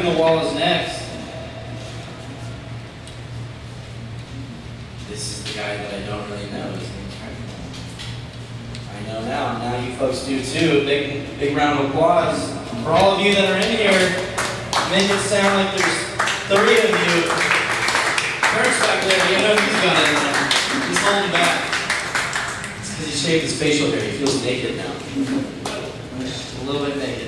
Cracking the Wall is next. This is the guy that I don't really know. His name's Cracking the Wall. I know now. Now you folks do too. Big round of applause for all of you that are in here. Make it sound like there's 3 of you. Kurt's back there. You know he's got it in there. He's holding back. It's because he shaved his facial hair. He feels naked now. A little bit naked.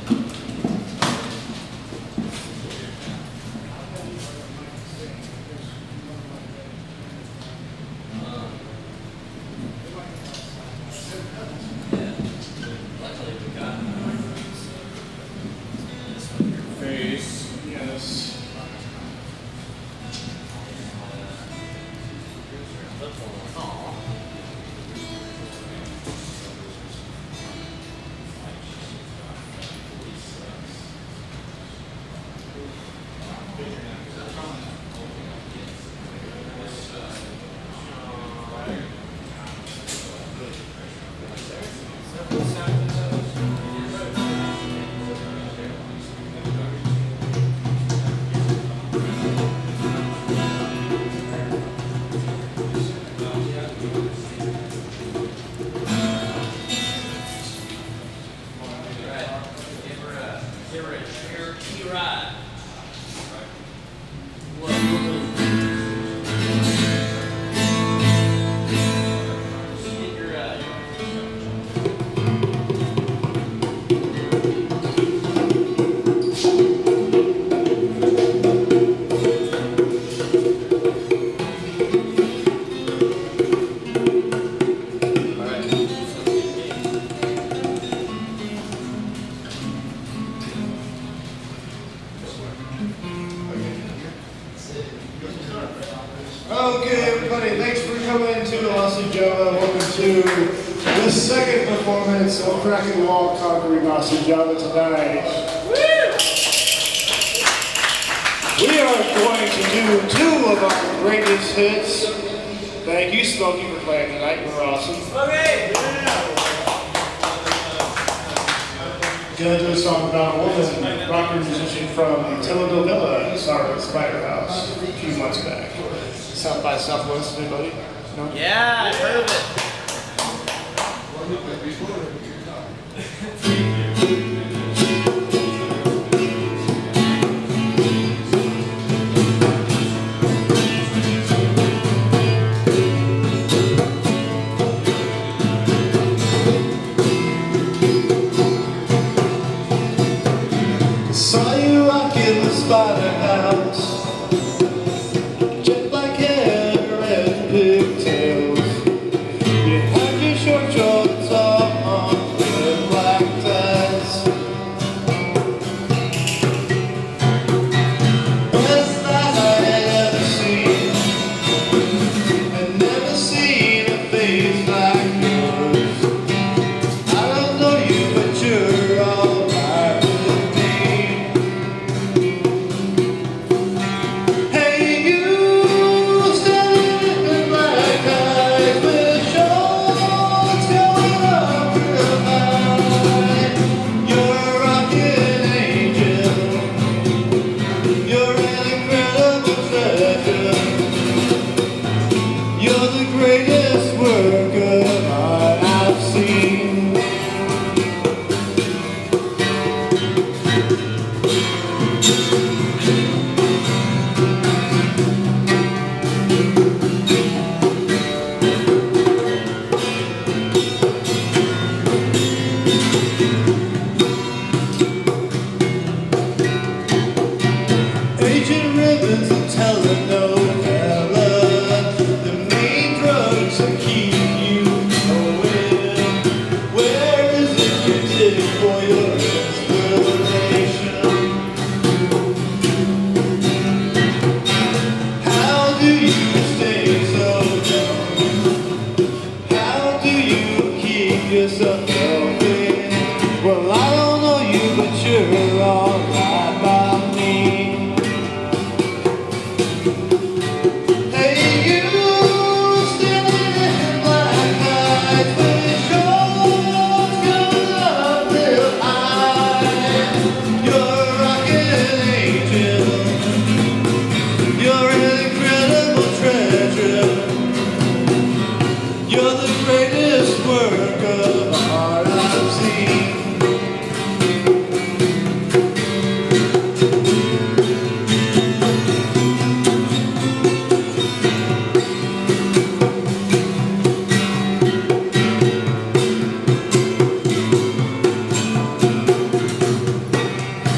Okay, everybody, thanks for coming to Aussie Java. Welcome to the second performance of Cracking the Wall, Conquering Aussie Java tonight. We are going to do 2 of our greatest hits. Thank you, Smokey, for playing tonight. We're awesome. Okay. Gonna do a song about a woman, rocker musician from Telenovela, Sorry Spider House, a few months back. South by Southwest, anybody? No? Yeah, I've heard of it. Saw you rocking the Spider House. Well, I don't know you, but you're alright by me.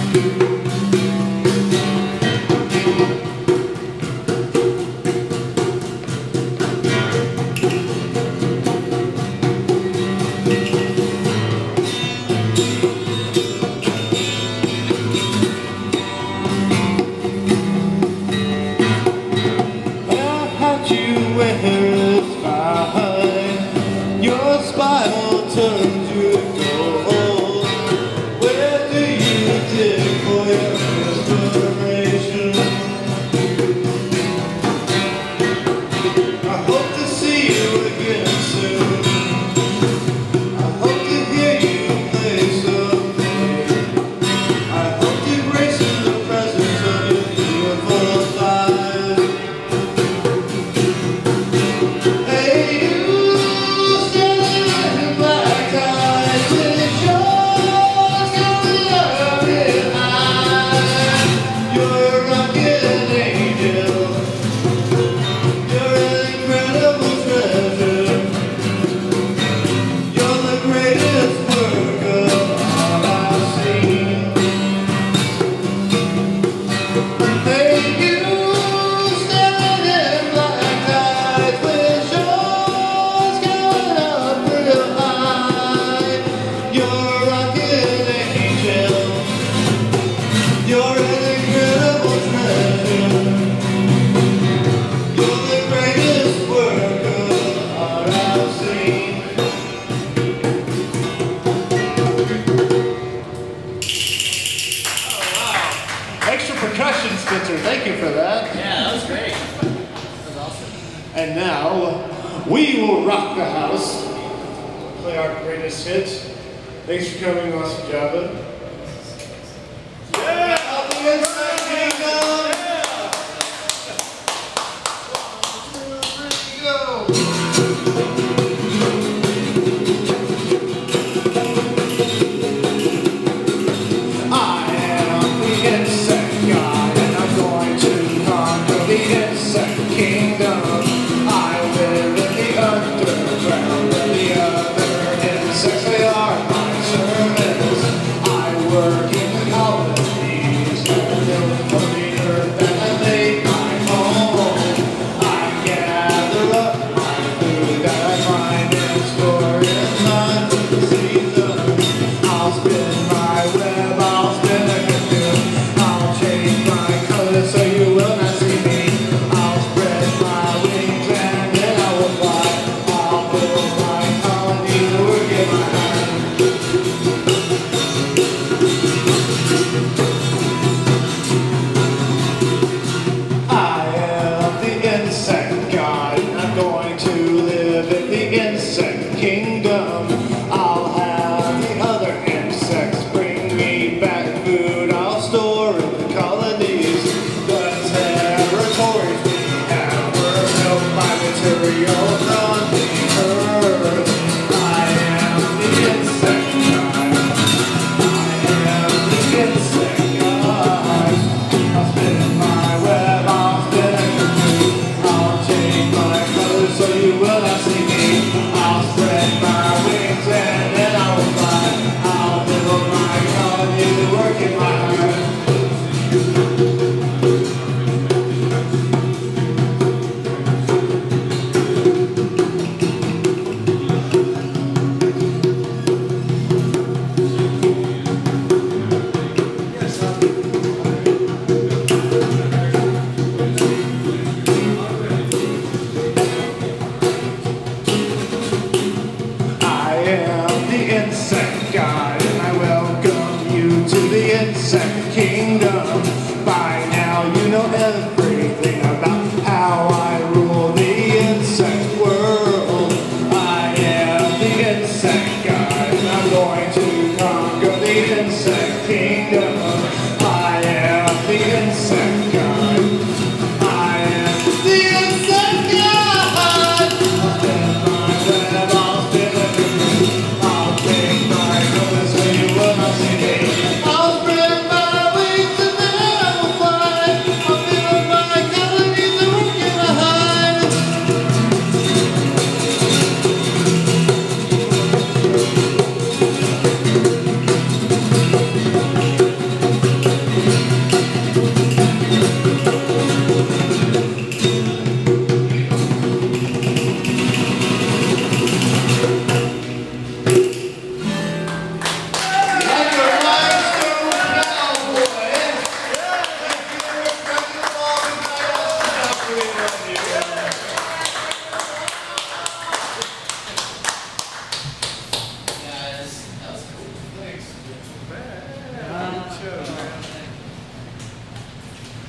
Thank you for that. Yeah, that was great. That was awesome. And now, we will rock the house. Play our greatest hits. Thanks for coming, Awesome Java. Yeah!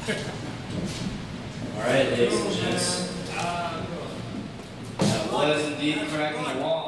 All right, ladies and gents. That was indeed cracking the wall.